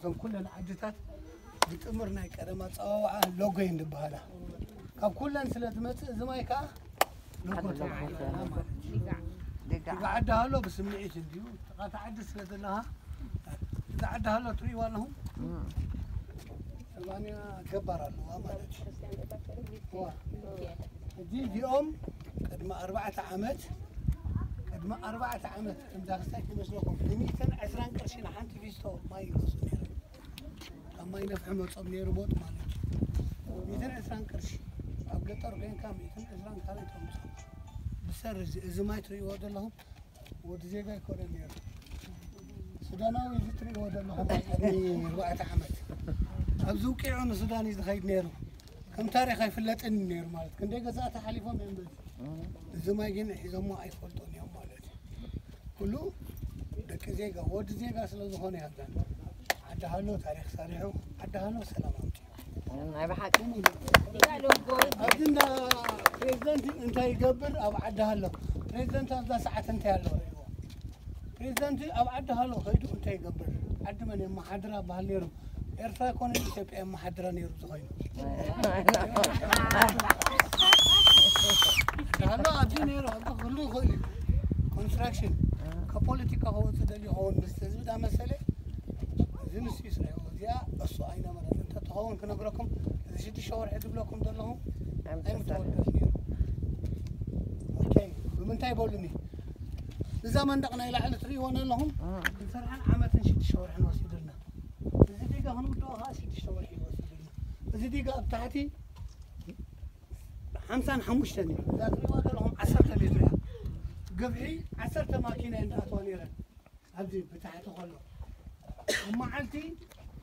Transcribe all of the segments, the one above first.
زم كلنا عدتات بتأمرنا كلمات أو لوجين بهذا كاب كلنا سلة مت زمايكا لوجو ديجا عدها له بس من إيش الديو قاعد عد سلة لها إذا عدها له تري وانهم ثمانية كبر الله ما دي أم قد 4 عامات قد ما 4 عامات مدرستك مسلكم 210 قرشين حنت في ستو ما يوصل ما ينفهم صبني ربوت مالك 210 قرش أبقطر بين كام 210 كالتهم بسرج إذا ما يتري ود لهم ود زيجا يكون نير سوداناوي يتري ود لهم 4 عامات أبزوكي عن السوداني زخيد نيرو كم تاريخ يفلت إن نير مالك كن ديجا زات حليفهم من بلد إذا ما يجين إذا ما يفلتون يوم مالك كله دك زيجا ود زيجا سلزخوني هذا عدا هلو تاريخ صريحه عدا هلو سلام أمتي أنا بحكي أبدنا بريزيدنت أنت يقبل أو عدا هلو بريزيدنت هذا ساعة أنت هلو بريزيدنت أو عدا هلو خيدو أنت يقبل عدا من المحاضرة بهالنيرو إرفع كون يسبي محاضرة نيرو زخينو هلو أبدي نيرو هلو خيلي construction كpolitica هو تدلي هون مستزود مسألة زين سيسرع وزيا بس أين مرة أنت تهون كنا بقولكم إذا شدي الشاور حد بقولكم دلهم أي متوقف أوكي بمن تاي بقولني الزمن دقنا إلى على تري وانا لهم نسرح عامة شدي الشاور حن وسيدنا إذا ديجا هنو دوها شدي الشاور حن وسيدنا إذا ديجا بتاعتي 5 تاني إذا تري وانا لهم 10 متر قبعي 10 ماكينة عند أطوانيرا هذي بتاعته خلوا ومعلتي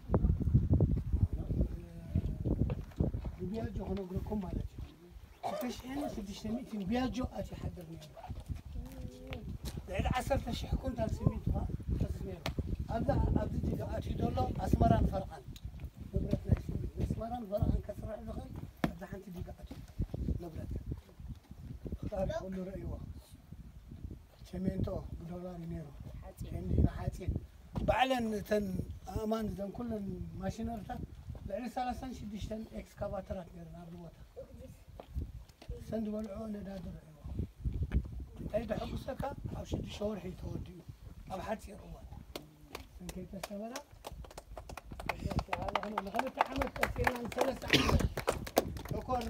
بياجو هنا أقولكم مالك فيش هنا سديشتميتي بياجو أتي حضرني لعد 10 شيء كنت هالسميتها تسمير أبدأ ديجا أتي دولا أسمران فرقان نبرتنا أسمران فرقان كسر الزخم أبدأ حنتي ديجا أتي نبرت اختار كل رأيه شمينتو بدولار نيرو عندنا حاتين بعلن تن أمان زم كل ماشينرتا لعل 3 6 إكسكافاترات نيرنا بالوطن سند والعون دادر أيد حب سكا أو شد شهور حي توديو أو حتى روان من كيف تسمعنا هذا هنا لغاية عمل تسيرنا 3 عمل يكون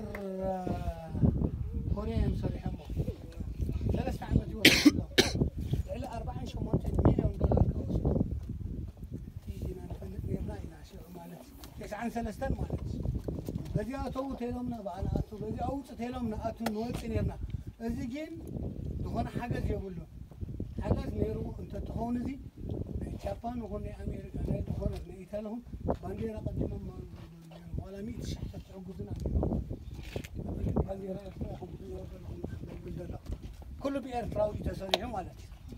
كوريا مصري حمو 3 عمل يوصل لعل 4 شمونت $1,000,000 كوسط تيجينا نفلت نيرنا يناشر مالك 9 سنة مالك بدي أتوه تيلمنا بعنا أتوه بدي أوت تيلمنا أتوه نوت نيرنا إذا دهون حاجة يقولون حاجة نيرو أنت تهون ذي جابان وهون أمريكا نه دهون نيتالهم بانديرا قديما ولا 100 شحطة تعجزنا بانديرا يرفعهم بالدولار كله بيرفعوا يتسارعهم على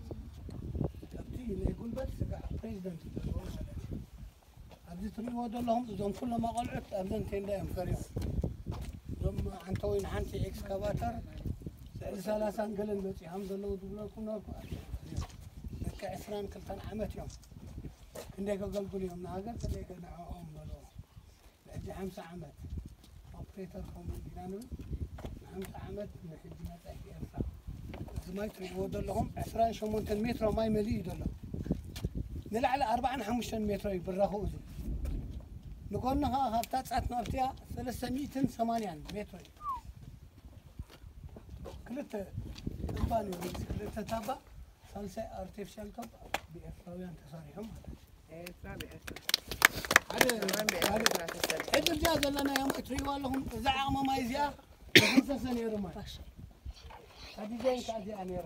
تبتي يقول بس بريزيدنت أبدي تري ودلهم زم كل ما قلعت أبدن تندم كريم زم عن توين حنتي إكسكافاتر 3 قلن بس حمد الله ودبلكم ناكو لك 20 كلتن عامات يوم كنديك قلبوا يوم ناقر كنديك نعوم بلو لأجي 5 عامات أوبريتر كومبينانو 5 عامات نحجنا تأكي أرفع زمايتري ودلهم 20 شمونت المتر ما يملي دلهم نلع على 4-5 متر بالرهوزي نقولنا ها بتاعت نفتيها 380 متر كلتا إسبانيا كلتا تابا سالسة أرتيفيشال تابا بإفراويان تصاريحهم هذا حد الجاز لنا يوم تري والهم زعما ما يزيا 5 سنة يرمى هذه جاي كذي أميرة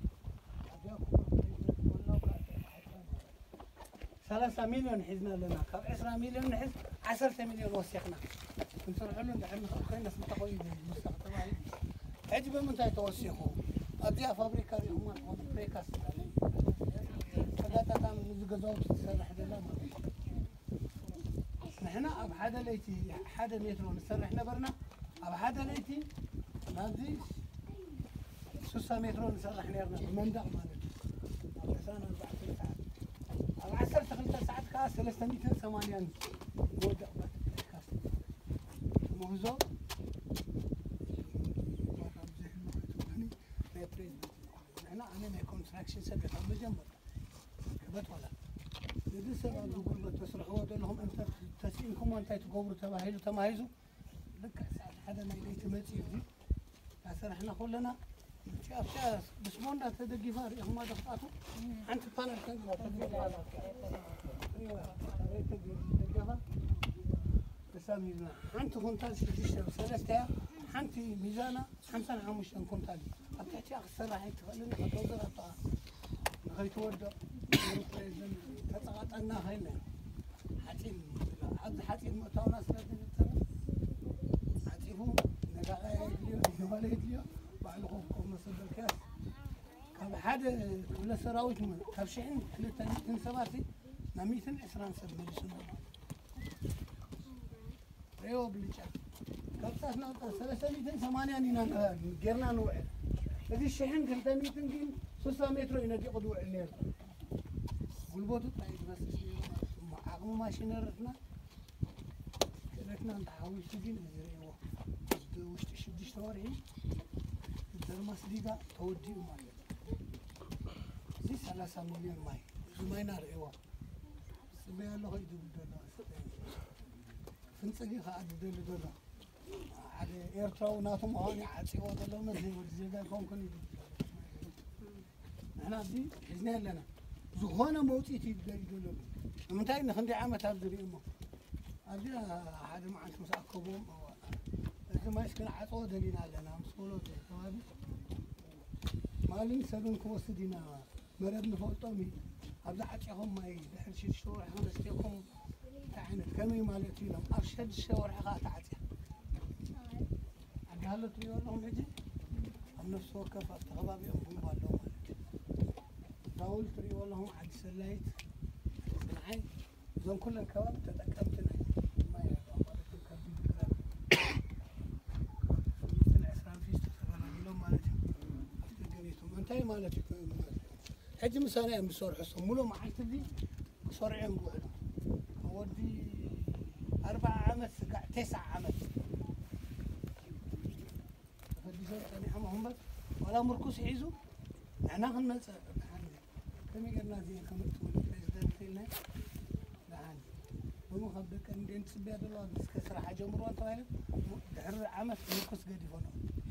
3 مليون حزنا لنا 10 مليون نحز 10 مليون وسخنا نصرح لهم دحين خلينا في التقويم المستقبل عجبه من تاي توسخوا أبدي فابريكا هم فابريكا فقط كان مزجزوت سرح لنا نحن أب حدا ليتي حدا مترو نسرح نبرنا أب حدا ليتي نادي 6 مترو نسرح نيرنا بمندق مالك أب 10 ساعات كاس 380 ودا كاس مهزو أنا كونستراكشن سبب هم جنب كبت ولا إذا سبب الغربة تسرحوا دلهم أنت تسينكم وأنت تقبروا تماهيزوا لك هذا ما يليت متي دي هسه إحنا كلنا شاف بس مونا تدقي فاري هم دفعتوا أنت طالع تدقي بسامينا أنت كنتاج تشتري ثلاثة أنت ميزانة 55 كنتاج أبتحكي أخسر راح يتخليني أتوزر أطاع نخي تودع تتغط أنا هينا حتين عبد حتين مؤتونا سلسل الترى حتيفو نقاقا يدليو يوالي يدليو بعلقوا بكم نصد الكاس كان حدا كل سراويت من كبشين كل سباتي نميتن 20 سب مليسون ريو بليشا كبتاسنا 380 نينا غيرنا نوعل هذه الشحن كنت ميتن كين 6 متر ينادي قدوع الليل والبوتو طيب بس عقم ماشينرتنا كلتنا نتحاول سجين زريوه وش تشدش تورعي الدرماس ديغا تودي ومالي زي 3 مليون ماي زي نار ايوه سبيا له يدو بدولا فنصقي خاد دول دولا على إيرتراو ناتهم هاني عاتي وضلوا نزي والزيجا كونكن يدو أنا دي حزنين لنا زخانة موتيتي بدأ يدولوا متى إن خندي عامة تبدري أمه أدي هذا ما عندهم سأكبهم إذا ما يسكن عطوا دلينا لنا مسؤولون تمام مالين سبن كوسدينا مرد نفوتومي هذا عطيهم ما يدحر شيء شو راح نستيقهم تعينت كمي مالتي لهم أرشد الشوارع قاطع عطيه عند هلا تريوا لهم هجي هم نفسه كفى تغضبي أمهم بالله داول تريوا لهم عند سلايت معي زون كل الكواب تتكمتنا ما يعرفوا مالتهم كبير مثل عسران فيش تتفرج لهم مالتهم أفتقريتهم أنتي مالتك حجي مسانة مسور حصهم ملو ما عتدي صرعين بوعدهم ودي 4 عامات 9 عامات فدي زول ثاني حمهم بس ولا مركوس يعيزوا احنا خلنا كم يقلنا زي كم تقول بريزيدنت لنا لعن بمو خبك ان دين تسبيا دلوا بس كسر حاجه مروان طويله دحر عامات مركوس قد يفونوا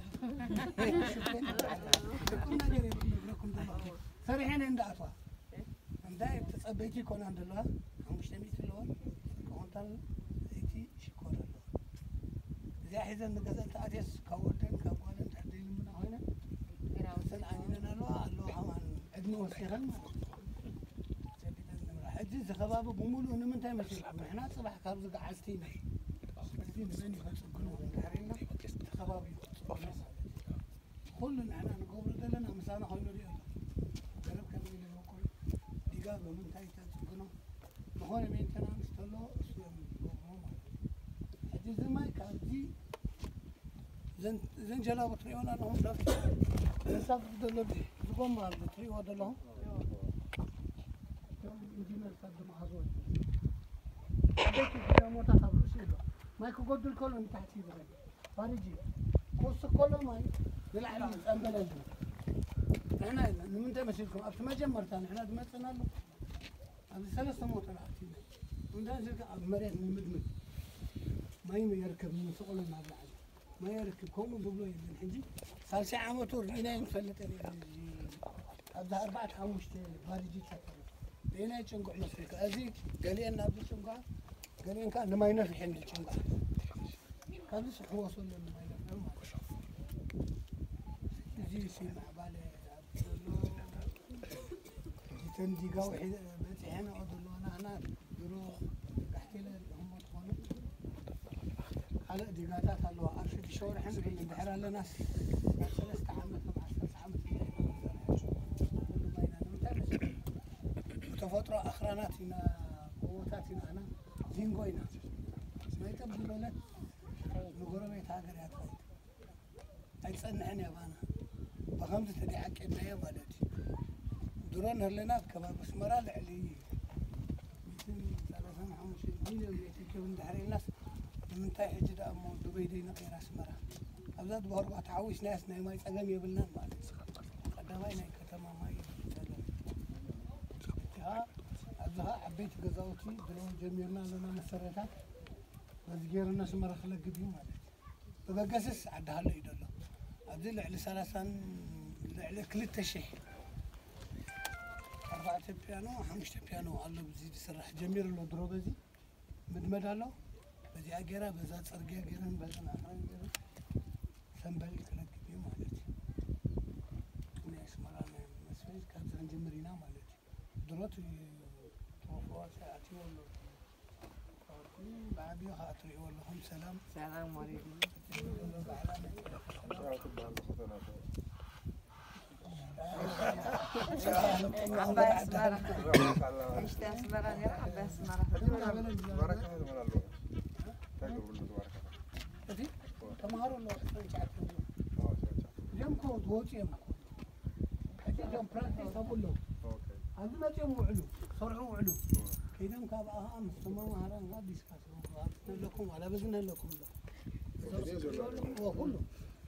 كنا نجري لكم دلوا فرحين عند اطوا عندها تصبيتي كون عند الله مش تميت اللون كونتال زيتي شكور اللون زي حزن نقزن تأتيس كودن كقولن تعدين من هنا سن عيننا لو همان عدنا وسيرنا حجي زخبابه بمولو من تاي مسير احنا صباح كابز قعستين بني خمس كلهم دحرينا خبابي كلنا احنا نقول دلنا مسانا هاي نريد قرب كمين لوكل ديغا من تاي تاكلوا هون مين كان مستلو حدي زماي كان دي زين جلا بطريقنا لهم دافع نسافر دلوقتي زقوم مع البطريق هذا لهم انجينير صدق محظوظ هذيك موتا خبر شيء ما يكون قد الكل من تحت يدري خارجي قص كله ما يلعب أمبلج احنا من ده مسيركم أبت ما جمرتنا احنا دمتنا له هذه 3 موت العتيب وندان زرق مريض من مدمن ما يركب من سقول ما بعد ما يركب كم بقولوا من حجي صار ساعة موتور هنا ينفلت هذا 4 5 خارجي تكلم هنا يشنقع نصيك أزي قال لي أنا بدي شنقع قال لي كان ما ينفع حين الشنقع كان يصح وصل لما ما ينفع زي شيء مع بالي تندي قوي بيتي هنا أضلوا أنا هنا يروح أحكي لهم أطفال على ديقاتات الله أرشد الشوارع حنا في البحر لنا 3 عامات 4 عامات وتفترة أخراناتنا قوتاتنا أنا زينقوينا ما يتبدو بلد نقول ما يتعاقر يا طيب أيسألنا أنا بانا بخمسة تدي حكينا يا بلدي درون هلنا كباب أسمرا لعلي مليون يتكون دحري الناس من تاي حجد أمو دبي دينا غير أسمرة أبزاد بهربا تعويش ناس ناي ماي تقام يبلنا مالت قدامي ناي كتما ماي ها أبزها عبيت قزاوتي درون جميرنا لنا مسرتات بس غير الناس مرة خلق بيوم مالت بقاسس عدها له يدله أبزي لعلي سلاسان لعلي كلتا شيء 4 بيانو 5 بيانو الله بزيد يسرح جمير له درو بزي مدمد له بزي أجرا بزاد صرقة أجرا بزنا آخرين أجرا سنبل كلك بيوم مالتي ناس مرانا مسوي كابزان جمرينا مالتي دروتي توفوا ساعتي ولا بعدي خاطري ولا هم سلام سلام عليكم حبة أسمرة عشت أسمرة يا حبة أسمرة بارك الله فيك تقدر بالله تبارك الله تمارو لو جمكو دوتي يمكو حتى جم براكتس أقول له هذا ما جم وعلو صرعوا وعلو كذا مكابعها أمس ثم مهران غادي يسكتوا لكم على بزنا لكم له وكله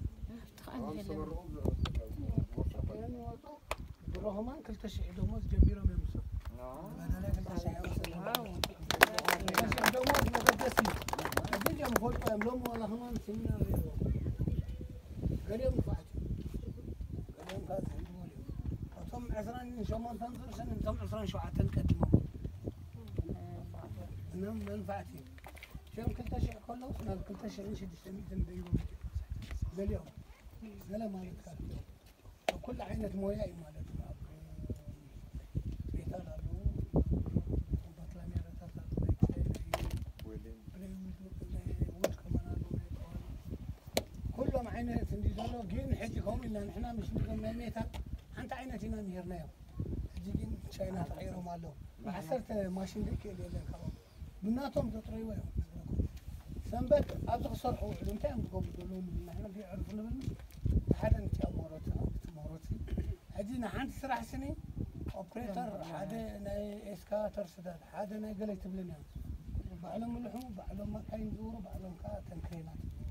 بروهمان كل تشيء دومات جميرة ممسك. بدنا كل تشيء وصلنا. تشيء دومات مقدسي. أجل يوم فوت يوم ولا هم سنين غيره. قريب فاتي. قريب فاتي يقولي. وثم عشرين شمان تنظر سنة ثم عشرين شو عتن كدمه. نعم منفعتي. يوم كل تشيء كله سنة كل تشيء نشد سنين تنبيهم. باليوم. زلا ما يتكلم. وكل عينة مويه مالتنا. كلهم عينة سنديزانو جين حجكم إلا نحنا مش نقول ميتا أنت عينتنا مهرنا يوم جين شاينا تغيروا ماله حسرت ماشين ذيك اللي كمان بناتهم تطريوا يوم سنبت أبغى صرحوا علوم تام تقوم يقولون نحنا بيعرفون من هذا أنت أمورتي هجينا عند سرع سنين أوبريتر هذا ناي إسكاتر سداد هذا ناي قلت بلنا بعلم اللحوم بعلم ما كاين زور بعلم كا تنكرينات